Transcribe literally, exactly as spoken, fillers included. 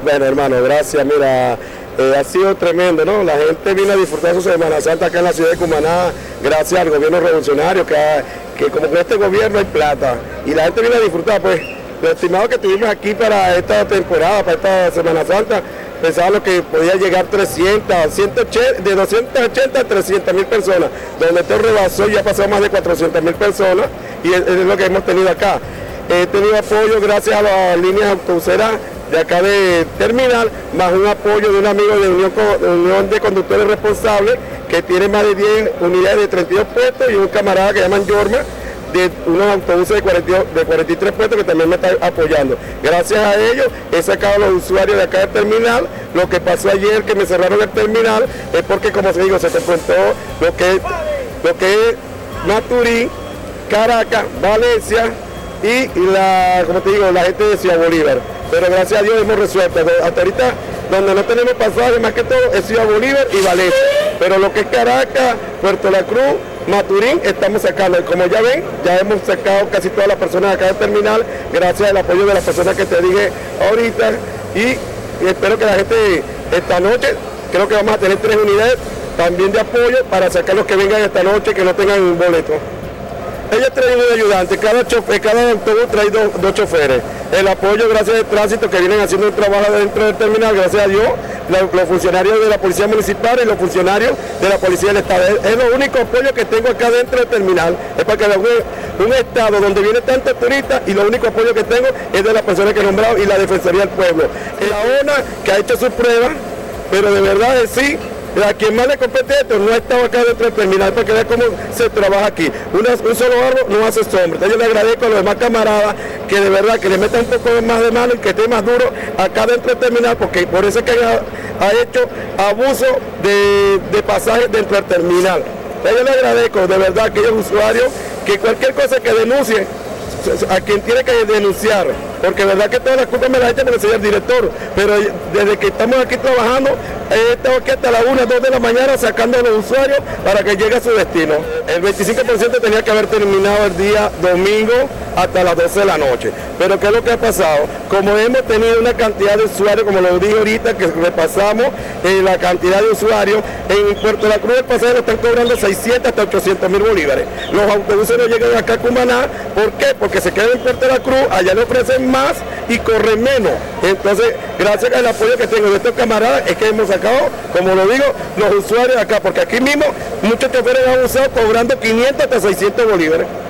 Bueno, hermano, gracias. Mira, eh, ha sido tremendo, ¿no? La gente vino a disfrutar su Semana Santa acá en la ciudad de Cumaná, gracias al gobierno revolucionario, que, ha, que como con este gobierno hay plata. Y la gente vino a disfrutar, pues, lo estimado que tuvimos aquí para esta temporada, para esta Semana Santa, pensábamos que podía llegar trescientas, ciento ochenta, de doscientas ochenta a trescientas mil personas, donde esto rebasó y ya pasó más de cuatrocientas mil personas, y es, es lo que hemos tenido acá. He tenido apoyo gracias a las líneas autobuseras de acá de Terminal, más un apoyo de un amigo de Unión, de Unión de Conductores Responsables, que tiene más de diez unidades de treinta y dos puestos, y un camarada que llaman Yorma, de unos autobuses de, cuarenta, de cuarenta y tres puestos, que también me está apoyando. Gracias a ellos he sacado a los usuarios de acá del terminal. Lo que pasó ayer, que me cerraron el terminal, es porque, como se digo, se confrontó lo que, lo que es Maturín, Caracas, Valencia y la, como te digo, la gente de Ciudad Bolívar. Pero gracias a Dios hemos resuelto. Hasta ahorita, donde no tenemos pasaje, más que todo, es Ciudad Bolívar y Valencia. Pero lo que es Caracas, Puerto La Cruz, Maturín, estamos sacando. Como ya ven, ya hemos sacado casi todas las personas acá del terminal, gracias al apoyo de las personas que te dije ahorita. Y, y espero que la gente, esta noche, creo que vamos a tener tres unidades también de apoyo para sacar los que vengan esta noche que no tengan un boleto. Ellos traen un ayudante, cada, chofer, cada autobús trae dos, dos choferes. El apoyo gracias al tránsito que vienen haciendo un trabajo dentro del terminal, gracias a Dios, los, los funcionarios de la Policía Municipal y los funcionarios de la Policía del Estado. Es, es lo único apoyo que tengo acá dentro del terminal. Es para que un, un estado donde viene tantos turistas y lo único apoyo que tengo es de las personas que he nombrado y la Defensoría del Pueblo. La O N A que ha hecho sus pruebas, pero de verdad es sí. A quien más le compete esto no ha estado acá dentro del terminal para que vea cómo se trabaja aquí. Una, un solo árbol no hace sombra. Entonces yo le agradezco a los demás camaradas que de verdad que le metan un poco más de mano y que esté más duro acá dentro del terminal, porque por eso es que ha, ha hecho abuso de, de pasajes dentro del terminal. Entonces yo le agradezco de verdad a aquellos usuarios que cualquier cosa que denuncien, a quien tiene que denunciar, porque de verdad que todas las culpas me las echan porque soy el director, pero desde que estamos aquí trabajando, he estado aquí hasta las una, dos de la mañana sacando a los usuarios para que llegue a su destino. El veinticinco por ciento tenía que haber terminado el día domingo hasta las doce de la noche, pero ¿qué es lo que ha pasado? Como hemos tenido una cantidad de usuarios, como lo dije ahorita, que repasamos eh, la cantidad de usuarios, en Puerto La Cruz el pasaje lo están cobrando seiscientos hasta ochocientos mil bolívares. Los autobuses no llegan acá a Cumaná, ¿por qué? Porque se quedan en Puerto La Cruz, allá le ofrecen más y corren menos. Entonces, gracias al apoyo que tengo de estos camaradas, es que hemos sacado, como lo digo, los usuarios acá, porque aquí mismo muchos choferes han usado cobrando quinientos hasta seiscientos bolívares.